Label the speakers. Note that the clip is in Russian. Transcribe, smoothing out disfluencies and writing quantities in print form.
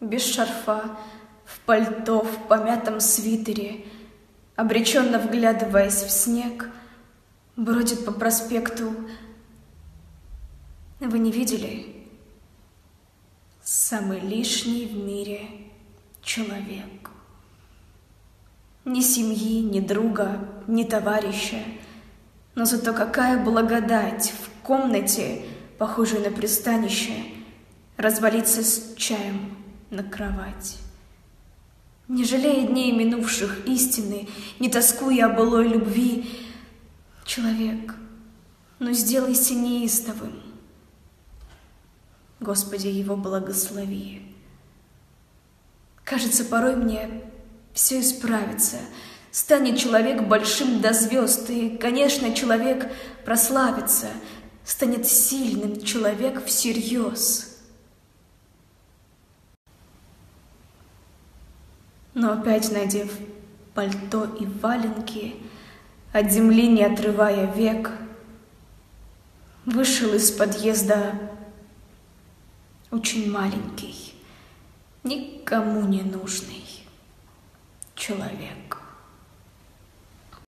Speaker 1: без шарфа, в пальто, в помятом свитере, обреченно вглядываясь в снег, бродит по проспекту. Вы не видели? Самый лишний в мире человек. Ни семьи, ни друга, ни товарища, но зато какая благодать в комнате, похожей на пристанище, развалиться с чаем на кровать. Не жалея дней минувших истины, не тоскуя о былой любви, человек, но сделайся неистовым. Господи, его благослови. Кажется, порой мне все исправится. Станет человек большим до звезд, и, конечно, человек прославится, станет сильным человек всерьез. Но опять, надев пальто и валенки, от земли не отрывая век, вышел из подъезда очень маленький, никому не нужный человек.